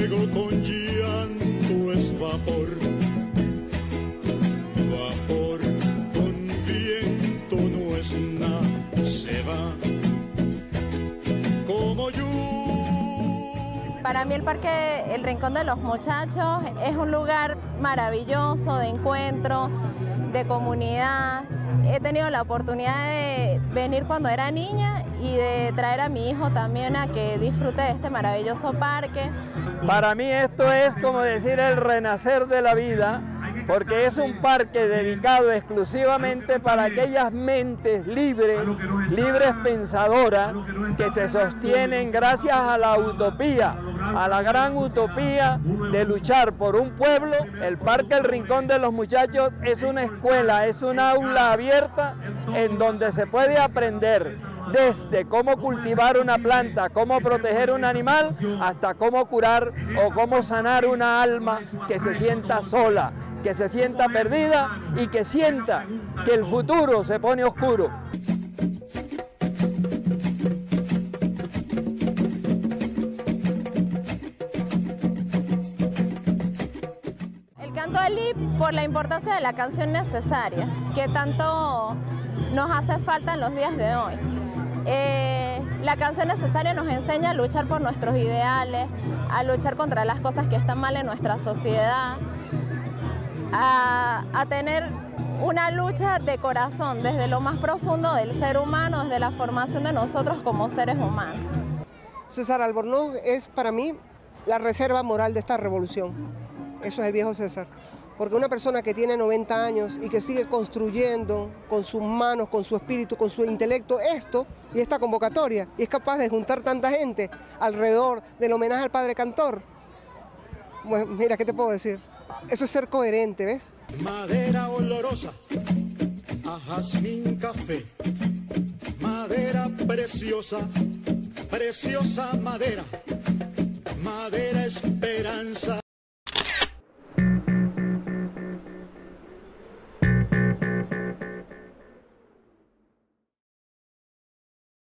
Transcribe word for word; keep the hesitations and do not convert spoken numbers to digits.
fuego con llanto es vapor, vapor con viento no es nada, se va como yo. Para mí el Parque El Rincón de los Muchachos es un lugar maravilloso de encuentro, de comunidad. He tenido la oportunidad de venir cuando era niña y de traer a mi hijo también a que disfrute de este maravilloso parque. Para mí esto es como decir el renacer de la vida, porque es un parque dedicado exclusivamente para aquellas mentes libres, libres pensadoras, que se sostienen gracias a la utopía, a la gran utopía de luchar por un pueblo. El Parque El Rincón de los Muchachos es una escuela, es un aula abierta en donde se puede aprender desde cómo cultivar una planta, cómo proteger un animal, hasta cómo curar o cómo sanar una alma que se sienta sola, que se sienta perdida y que sienta que el futuro se pone oscuro. El canto del I P por la importancia de la canción necesaria, que tanto nos hace falta en los días de hoy. Eh, la canción necesaria nos enseña a luchar por nuestros ideales, a luchar contra las cosas que están mal en nuestra sociedad, a, a tener una lucha de corazón desde lo más profundo del ser humano, desde la formación de nosotros como seres humanos. César Albornoz es para mí la reserva moral de esta revolución. Eso es el viejo César. Porque una persona que tiene noventa años y que sigue construyendo con sus manos, con su espíritu, con su intelecto esto y esta convocatoria, y es capaz de juntar tanta gente alrededor del homenaje al padre cantor, pues mira, ¿qué te puedo decir? Eso es ser coherente, ¿ves? Madera olorosa a jazmín café, madera preciosa, preciosa madera, madera esperanza.